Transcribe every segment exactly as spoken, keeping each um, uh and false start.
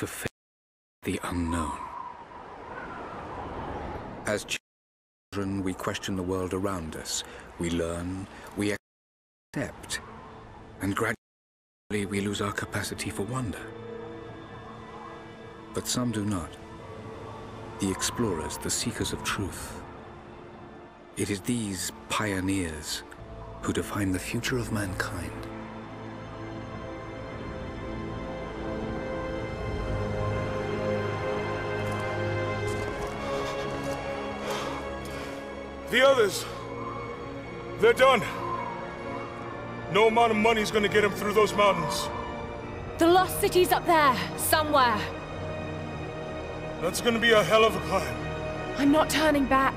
to face the unknown. As children, we question the world around us. We learn, we accept, and gradually we lose our capacity for wonder. But some do not. The explorers, the seekers of truth. It is these pioneers who define the future of mankind. The others, they're done. No amount of money's gonna get them through those mountains. The lost city's up there, somewhere. That's gonna be a hell of a climb. I'm not turning back.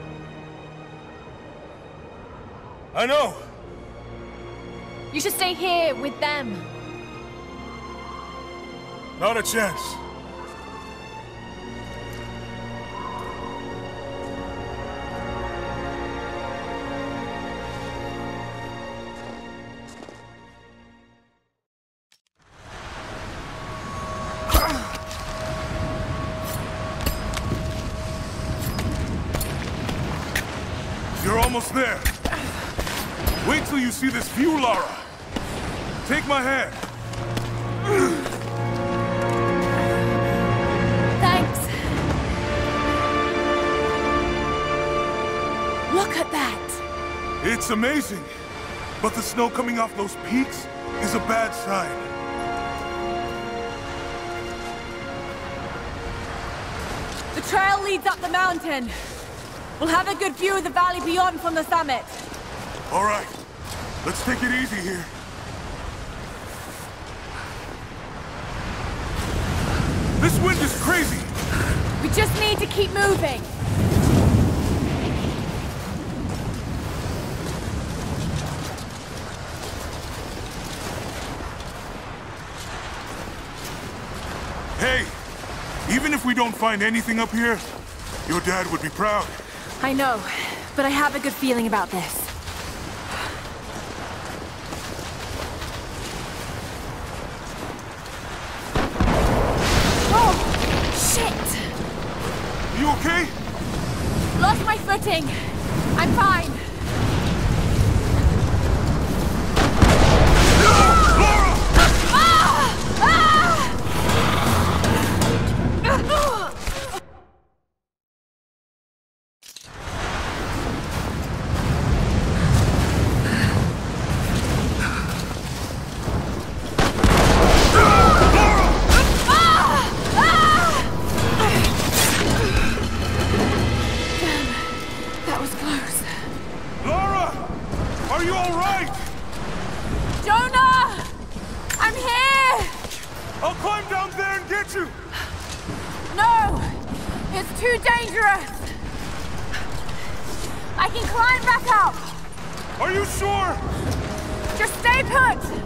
I know. You should stay here with them. Not a chance. You're almost there. Wait till you see this view, Lara. Take my hand. Thanks. Look at that. It's amazing. But the snow coming off those peaks is a bad sign. The trail leads up the mountain. We'll have a good view of the valley beyond from the summit. All right. Let's take it easy here. This wind is crazy. We just need to keep moving. Hey, even if we don't find anything up here, your dad would be proud. I know, but I have a good feeling about this. You okay? Lost my footing. I'm fine. Lara! Ah! Ah! I can climb back up! Are you sure? Just stay put!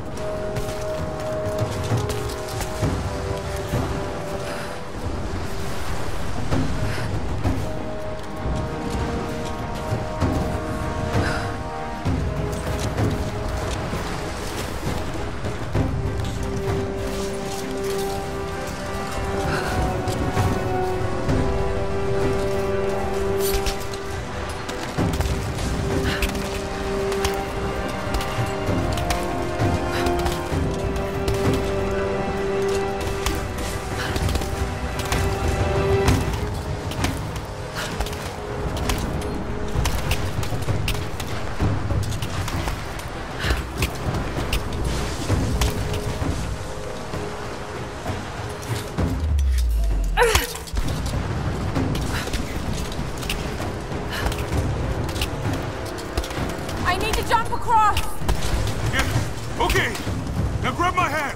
Jump across! Yeah, okay. Now grab my hand.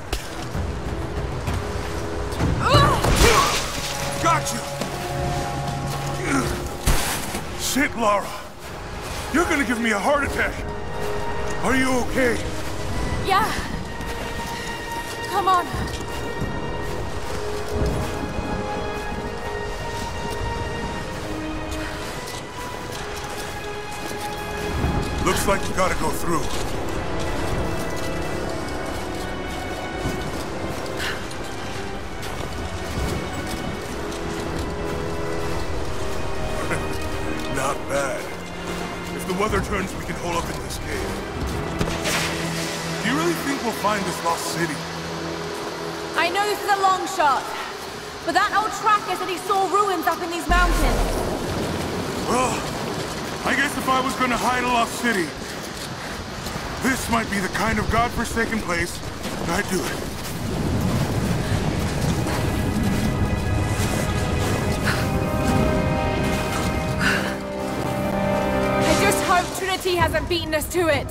Gotcha. Shit, Lara. You're gonna give me a heart attack. Are you okay? Yeah. Come on. Looks like we gotta go through. the weather turns, we can hole up in this cave. Do you really think we'll find this lost city? I know this is a long shot, but that old tracker said he saw ruins up in these mountains. Well, I guess if I was gonna hide a lost city, this might be the kind of godforsaken place I'd do it. I just hope Trinity hasn't beaten us to it.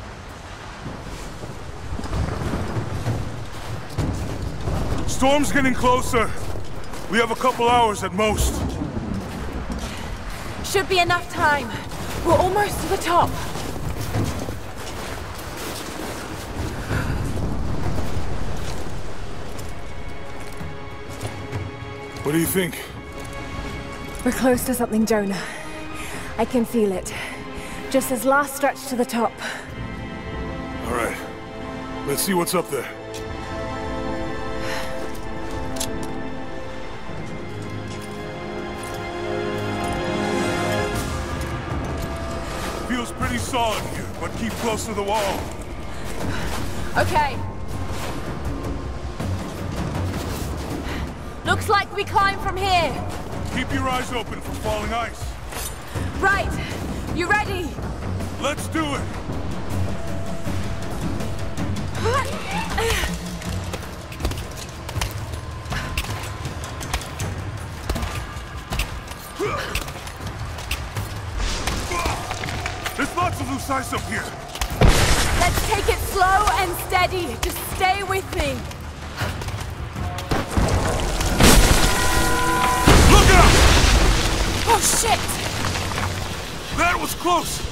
Storm's getting closer. We have a couple hours at most. Should be enough time. We're almost to the top. What do you think? We're close to something, Jonah. I can feel it. Just this last stretch to the top. All right. Let's see what's up there. Feels pretty solid here, but keep close to the wall. Okay. Looks like we climb from here. Keep your eyes open for falling ice. Right. You ready? Let's do it. There's lots of loose ice up here. Let's take it slow and steady. Just stay with me. Look out! Oh, shit! That was close.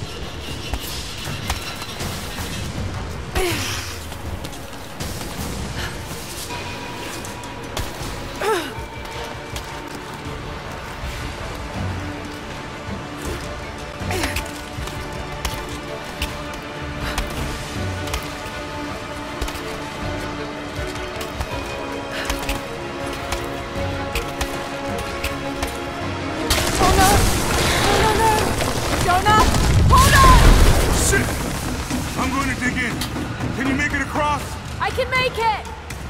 I can make it!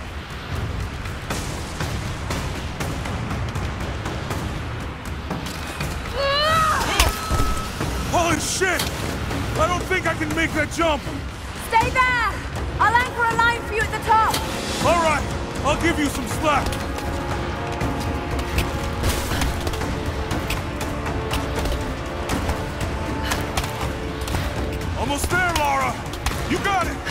Holy shit! I don't think I can make that jump! Stay there! I'll anchor a line for you at the top! Alright, I'll give you some slack! Almost there, Lara! You got it!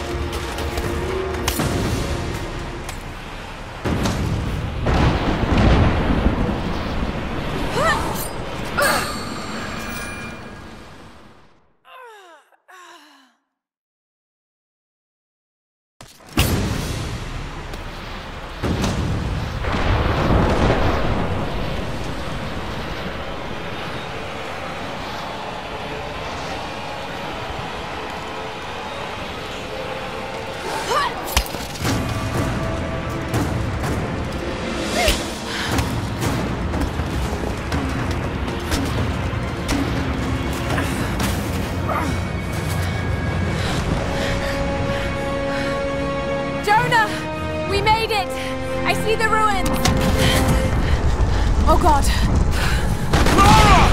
Jonah! We made it! I see the ruins! Oh god. Lara!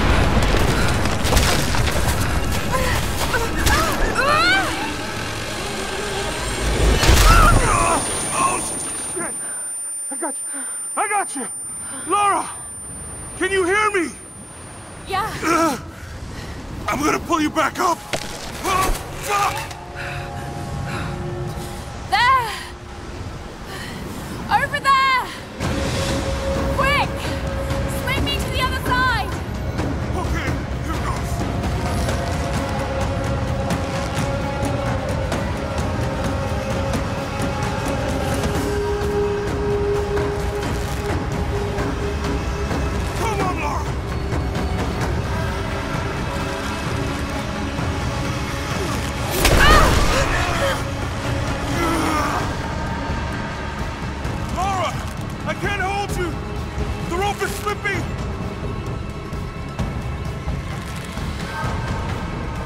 Oh, shit! I got you! I got you! Lara! Can you hear me? Yeah. I'm gonna pull you back up! Oh, fuck! There! Over there! Quick! Swing me to the other side! Okay, here goes. Come on, Lara! Lara! I can't hold you! The rope is slipping!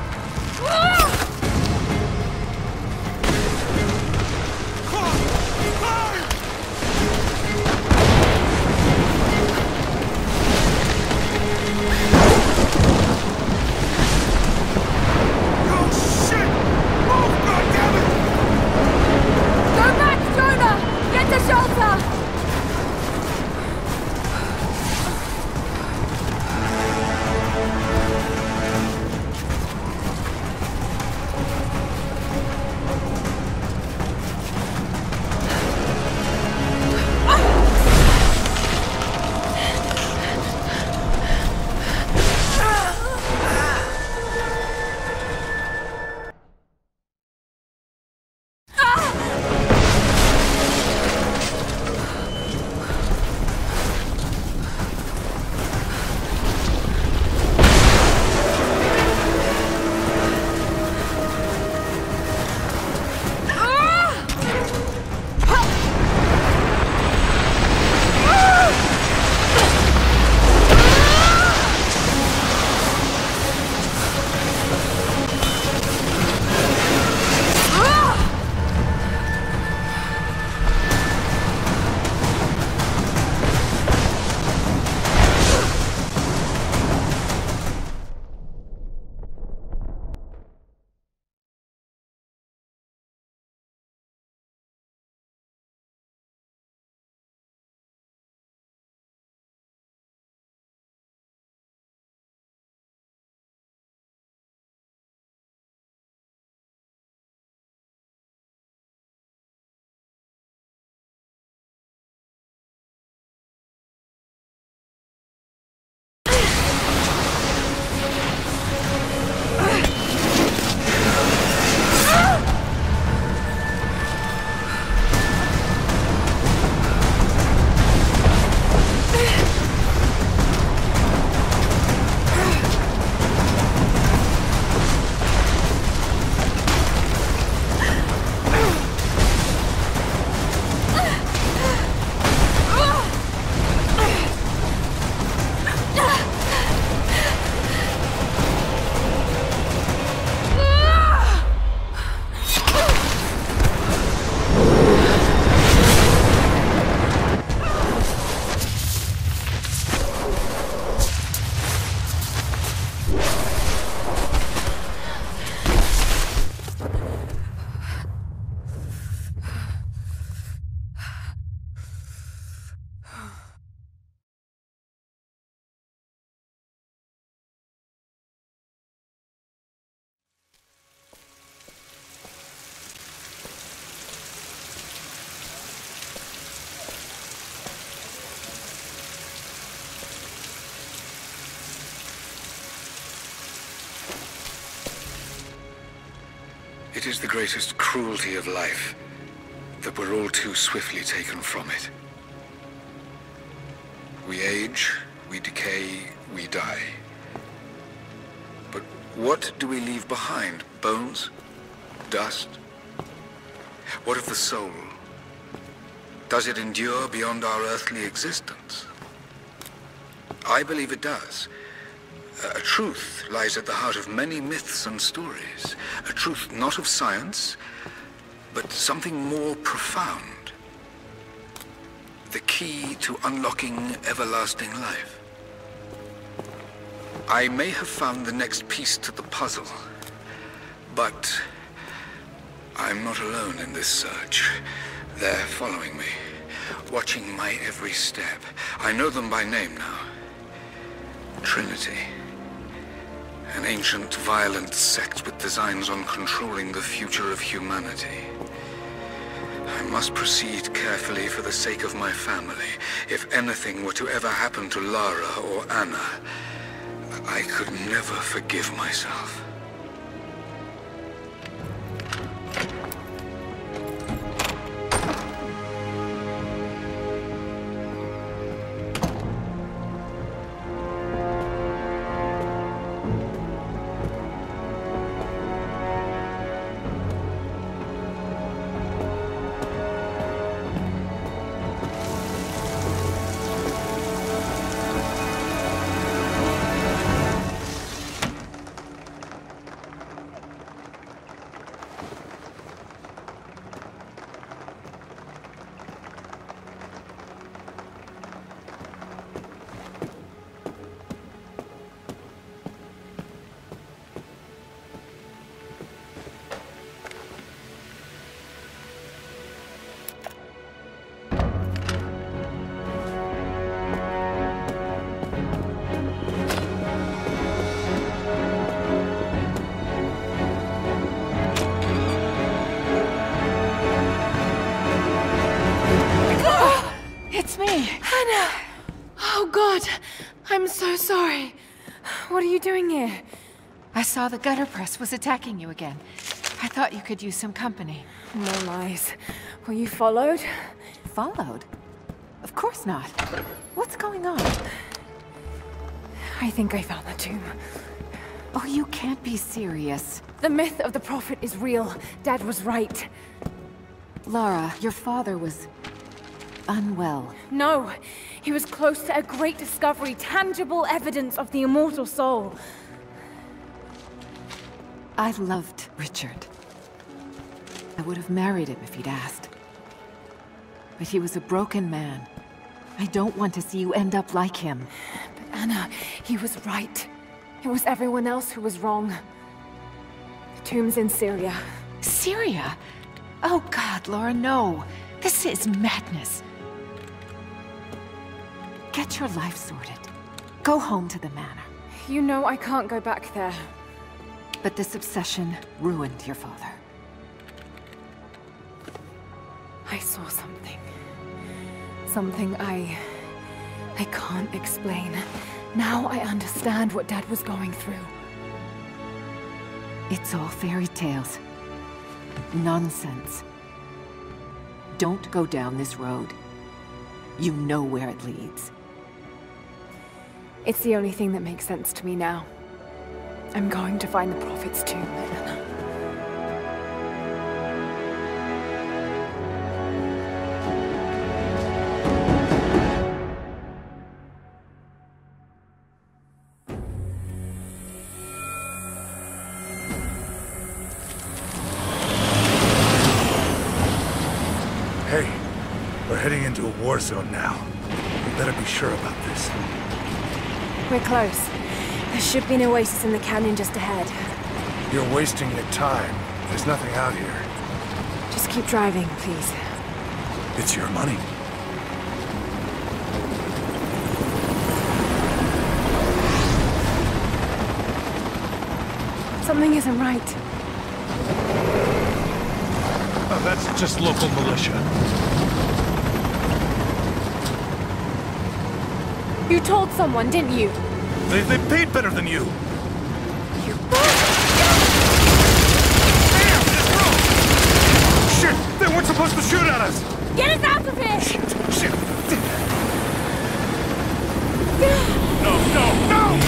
It is the greatest cruelty of life that we're all too swiftly taken from it. We age, we decay, we die. But what do we leave behind? Bones? Dust? What of the soul? Does it endure beyond our earthly existence? I believe it does. A truth lies at the heart of many myths and stories. A truth not of science, but something more profound. The key to unlocking everlasting life. I may have found the next piece to the puzzle, but I'm not alone in this search. They're following me, watching my every step. I know them by name now. Trinity. An ancient, violent sect with designs on controlling the future of humanity. I must proceed carefully for the sake of my family. If anything were to ever happen to Lara or Anna, I could never forgive myself. It's me! Hannah! Oh God! I'm so sorry. What are you doing here? I saw the gutter press was attacking you again. I thought you could use some company. No lies. Were you followed? Followed? Of course not. What's going on? I think I found the tomb. Oh, you can't be serious. The myth of the Prophet is real. Dad was right. Lara, your father was unwell. No, he was close to a great discovery, tangible evidence of the immortal soul. I loved Richard. I would have married him if he'd asked. But he was a broken man. I don't want to see you end up like him. But Anna, he was right. It was everyone else who was wrong. The tomb's in Syria. Syria? Oh God, Lara, no. This is madness. Get your life sorted. Go home to the manor. You know I can't go back there. But this obsession ruined your father. I saw something. Something I... I can't explain. Now I understand what Dad was going through. It's all fairy tales. Nonsense. Don't go down this road. You know where it leads. It's the only thing that makes sense to me now. I'm going to find the Prophet's tomb, Anna. Hey, we're heading into a war zone now. We better be sure about this. We're close. There should be an oasis in the canyon just ahead. You're wasting your time. There's nothing out here. Just keep driving, please. It's your money. Something isn't right. Oh, that's just local militia. You told someone, didn't you? They, they paid better than you. You... Damn, this supposed to shoot at us! Get us out of here! Shit, shit. No, no, no!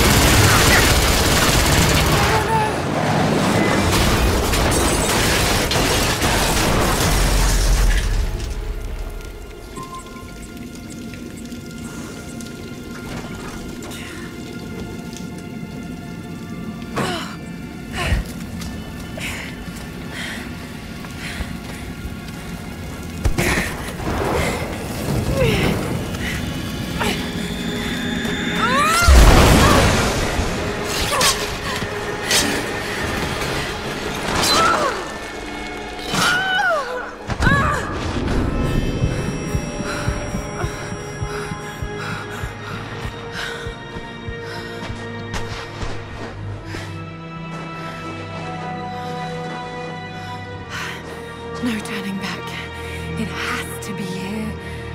No turning back. It has to be here.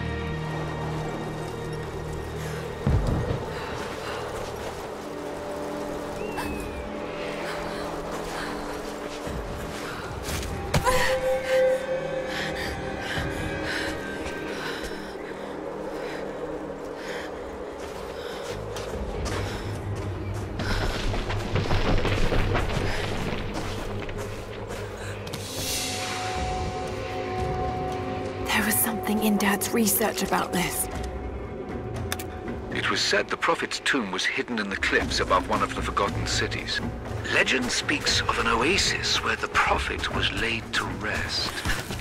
There was something in Dad's research about this. It was said the Prophet's tomb was hidden in the cliffs above one of the forgotten cities. Legend speaks of an oasis where the Prophet was laid to rest.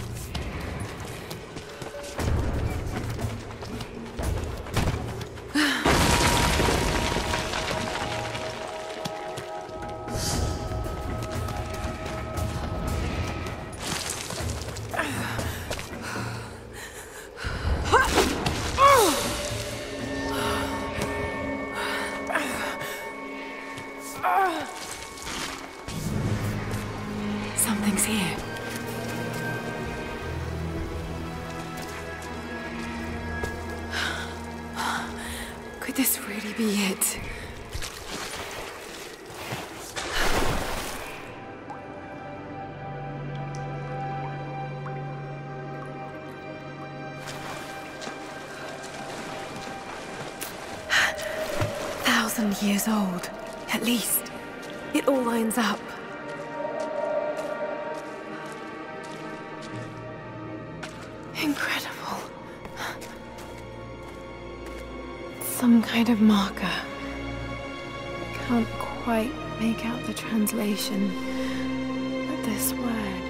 Something's here. Could this really be it? Thousand years old, at least. It all lines up. Incredible. Some kind of marker. Can't quite make out the translation, but this word.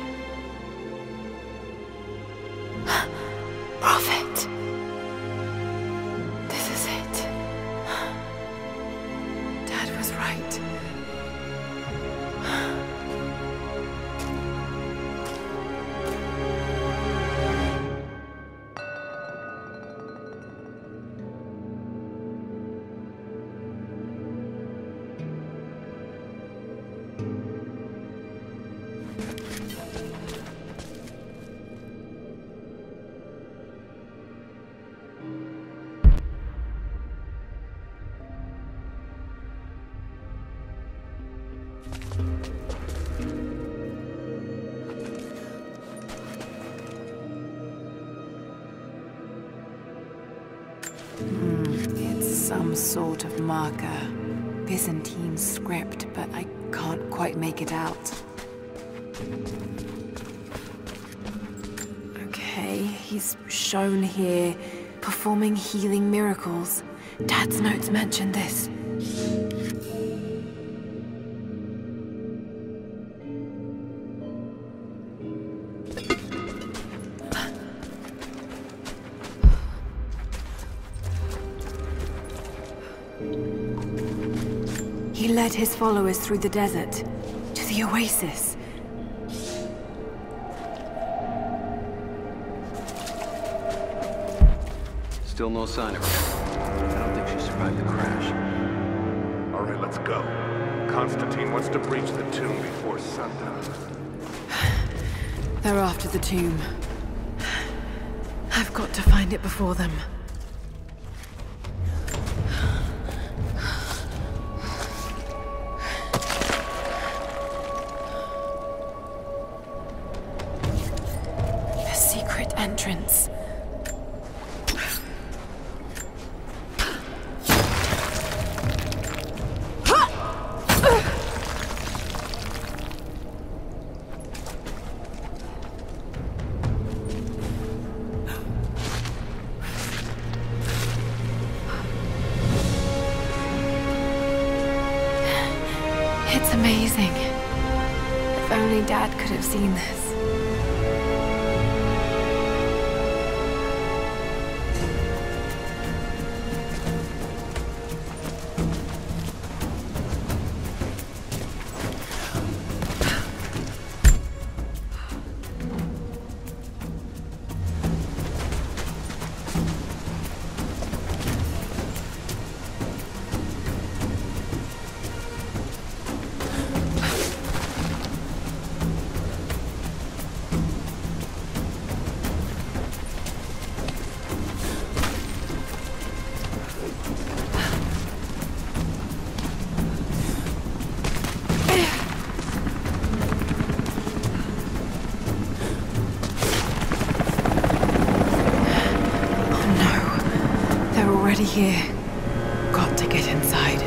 Prophet. This is it. Dad was right. Some sort of marker. Byzantine script, but I can't quite make it out. Okay, he's shown here, performing healing miracles. Dad's notes mention this. He led his followers through the desert, to the oasis. Still no sign of her. I don't think she survived the crash. All right, let's go. Constantine wants to breach the tomb before sundown. They're after the tomb. I've got to find it before them. amazing. If only Dad could have seen this. Here. Got to get inside.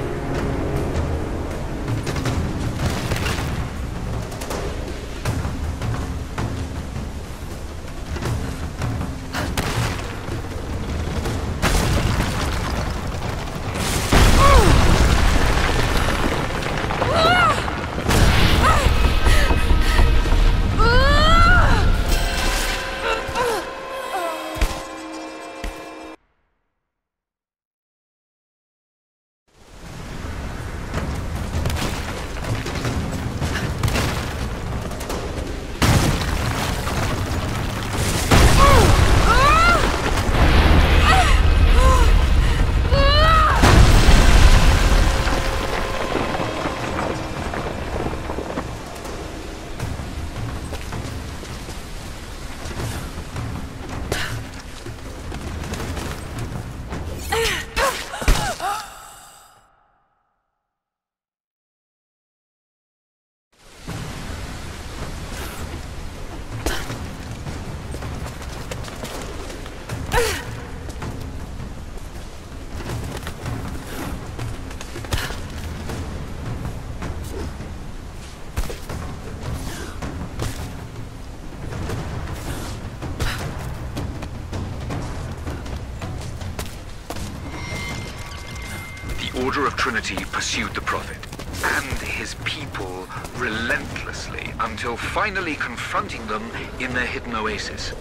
The Order of Trinity pursued the Prophet and his people relentlessly until finally confronting them in their hidden oasis.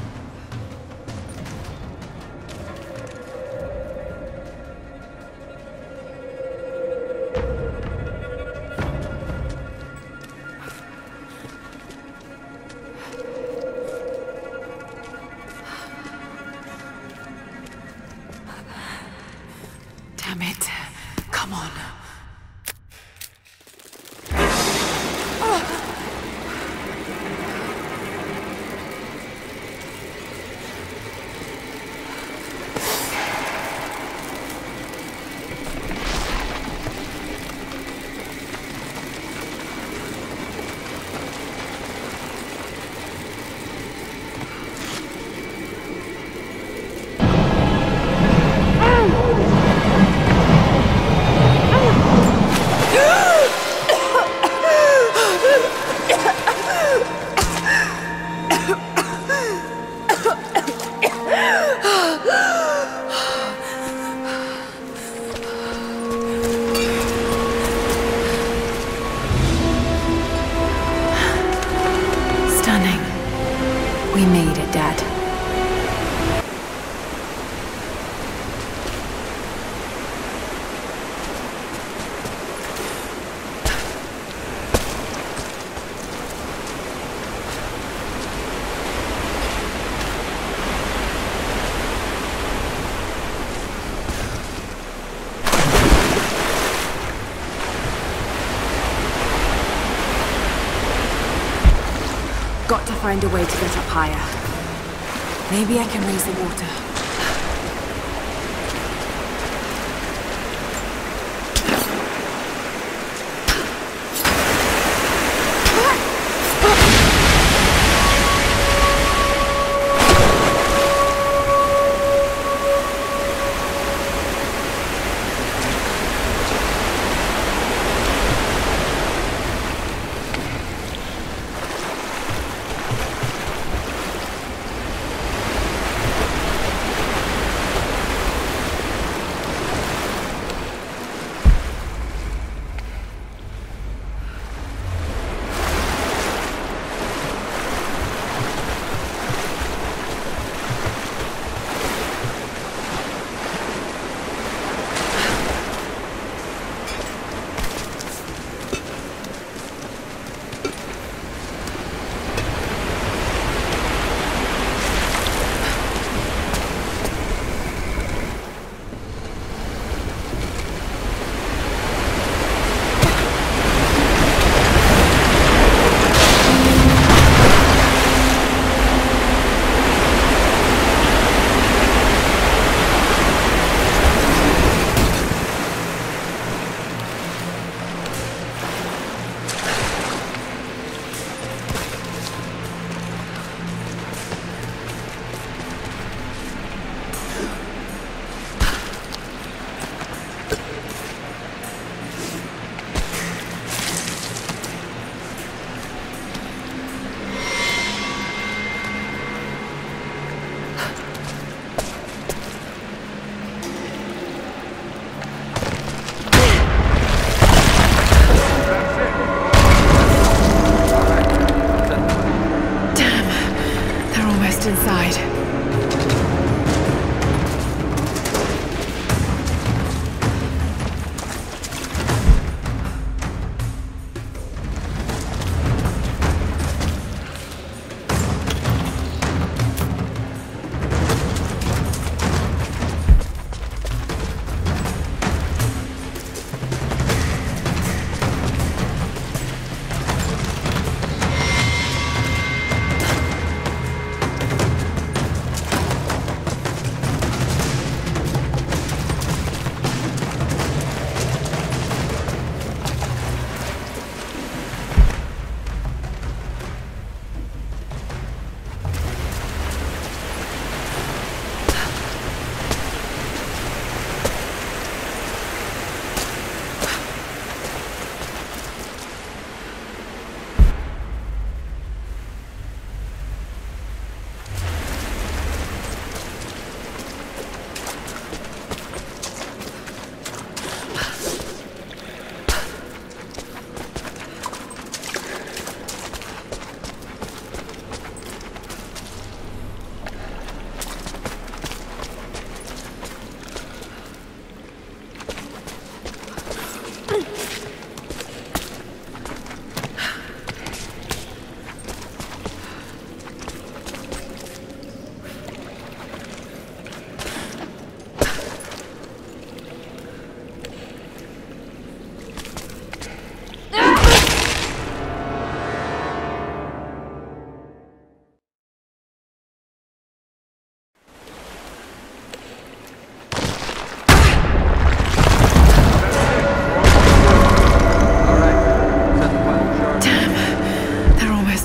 Damn it. Come on. We made it, Dad. Got to find a way to get up higher. Maybe I can raise the water.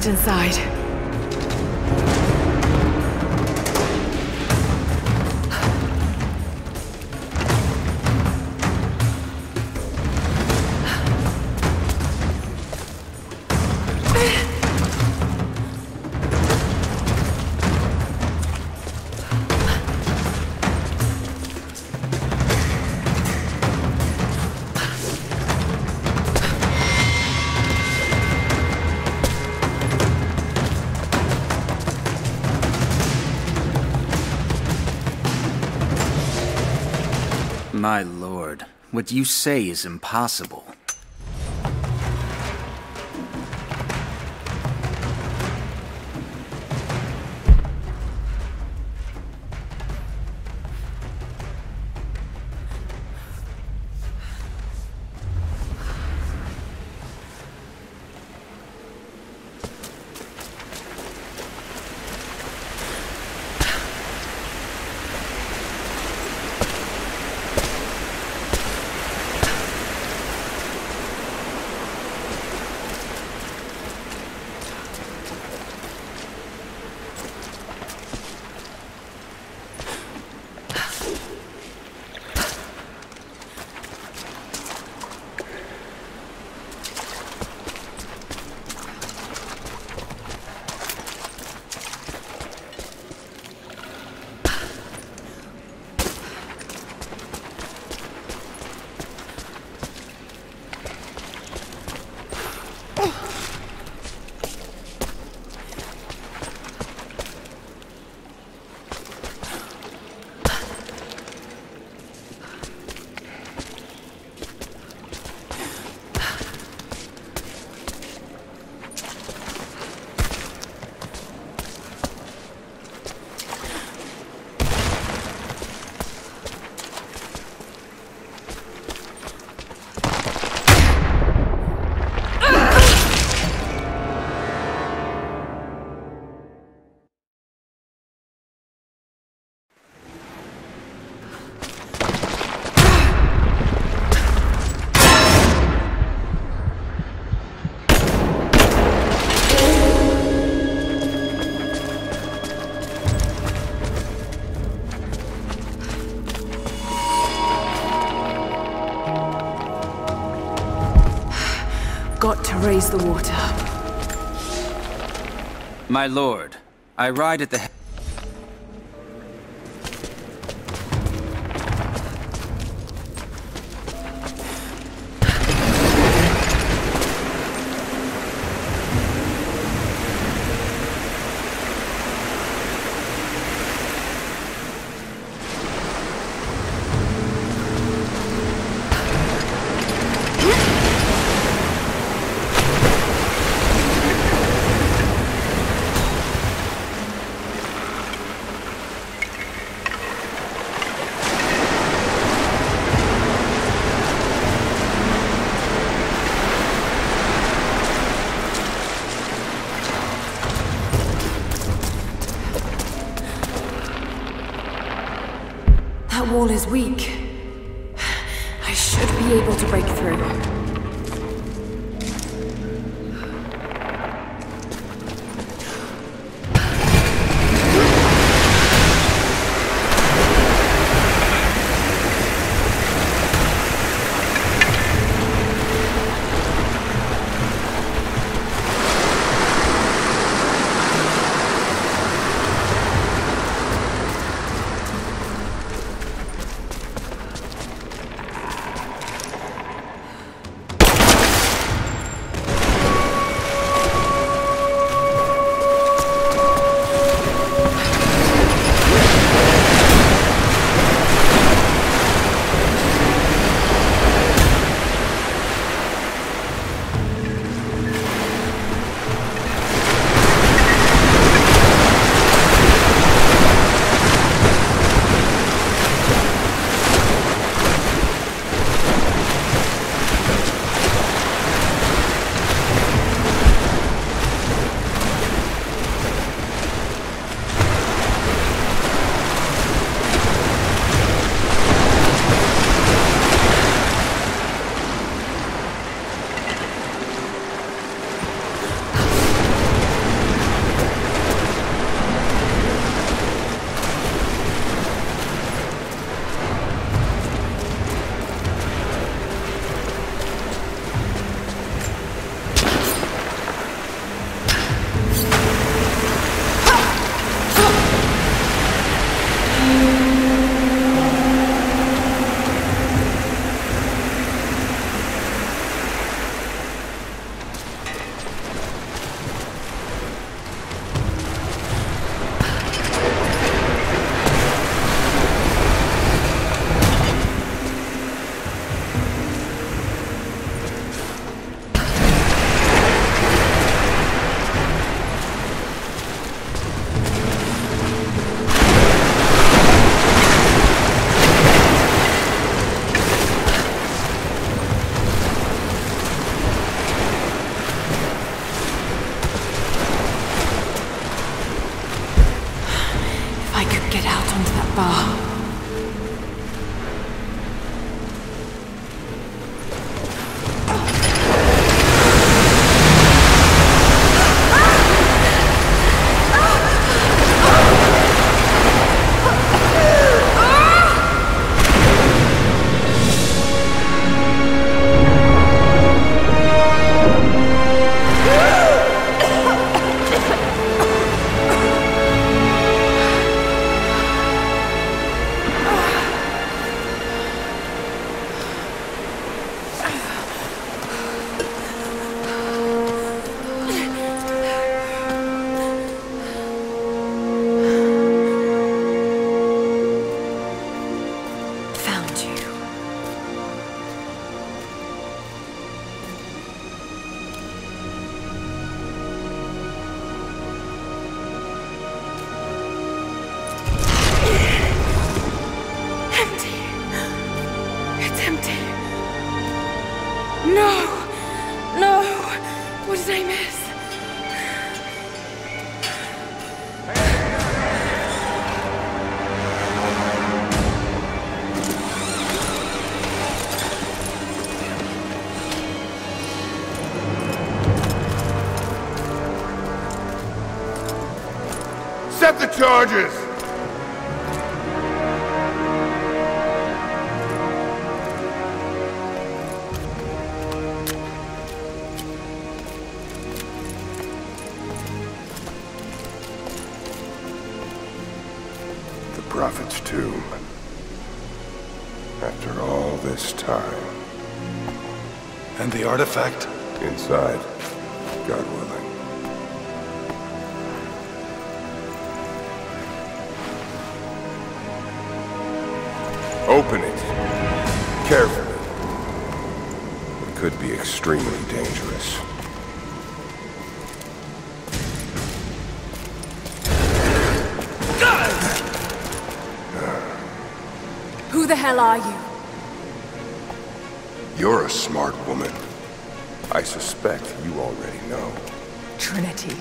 just inside. My lord, what you say is impossible. Got to raise the water. My lord, I ride at the head. That wall is weak. I should be able to break through. accept the charges! The Prophet's tomb. After all this time. And the artifact? Inside, God willing. Open it. Carefully. It could be extremely dangerous. Who the hell are you? You're a smart woman. I suspect you already know. Trinity.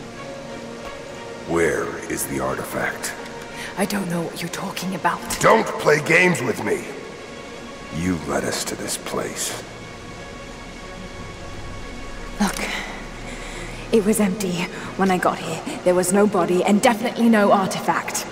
Where is the artifact? I don't know what you're talking about. Don't play games with me! You led us to this place. Look, it was empty when I got here. There was no body and definitely no artifact.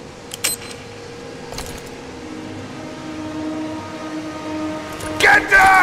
Get down!